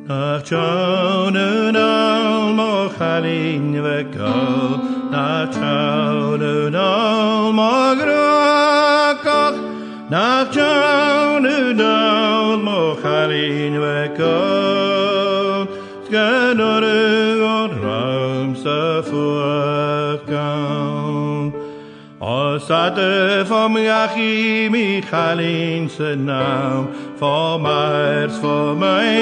Nach Jonen al mochalin vekol, nach Jonen al magrakach, nach Jonen al mochalin vekol, skenorig od ram safuakam. Osate vom Yachi Michalin senam, vom Ers vom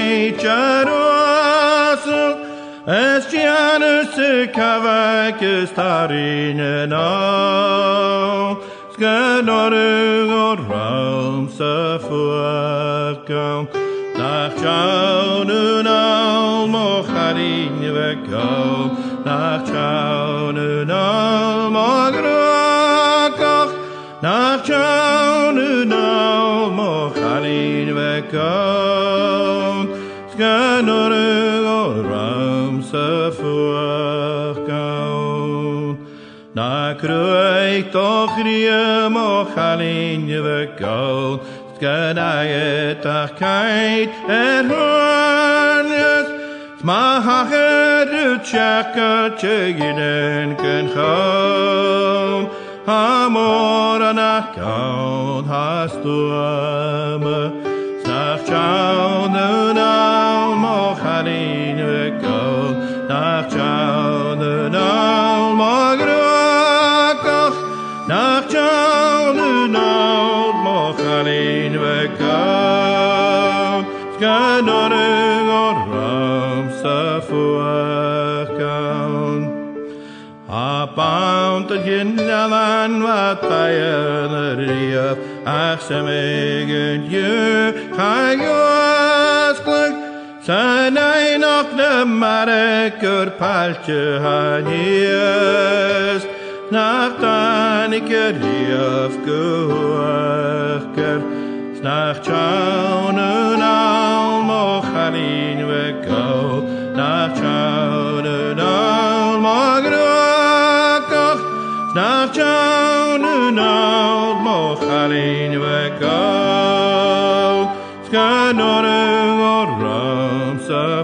Eicharuasel, es Janus kavak starinen al, skenorig od ram safuakam. Nach Jonen al mochalin vekol, nach Jonen al magrakach, nach Jonen al mochalin vekol, skenorig od ram safuachkal. Nach ruik toch rie mochalin vekol, skadayet achkeit hoornes, smachachet utchakat chegiden ken chom, amor anachkaun hastuame, snach chaunen al mochalin vekol, nach chaunen al magrakach, nach chaunen al mochalin vekol, skenorig od ram safuachkal. Apaunt ginnavan vatayan riaf, ach semegen je chayoskluk, sanay noch de marekur palche hanies, nach taniker riaf guachker, snach chaunen al mochalin vekol, nach chaunen al magrakach, snach chaunen al mochalin vekol, skenorig od ram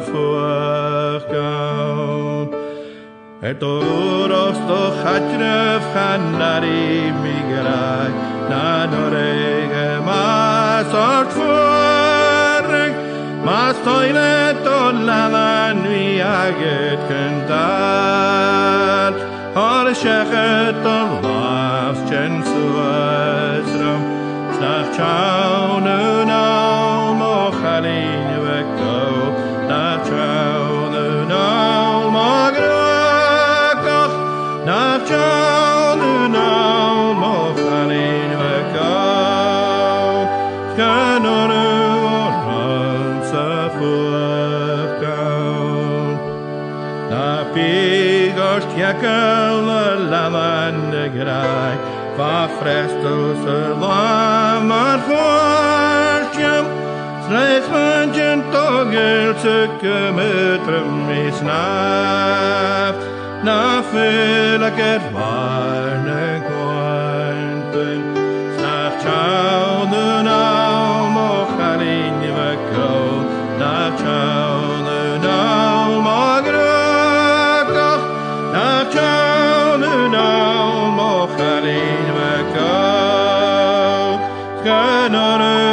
safuachkal. Et oros to chatref chanari migrai, na norege mas ort forreg, mas toilet o lavan vi aget kentar, har shechet o lavs chen suasram, snach chaunen al mochalin vekol, nach chaunen al magrakach, nach chaunen al mochalin vekol, skenorig od ram safuachkal. Na pigosht yakel lavan negrai, va frestos lam ar chorsham, Slechts manchen togel tsukemetrem misnaf, na fylaker varne kwanten, snach chaunen al mochalin vekol, nach chaunen al magrakach, nach chaunen al mochalin vekol, skenorig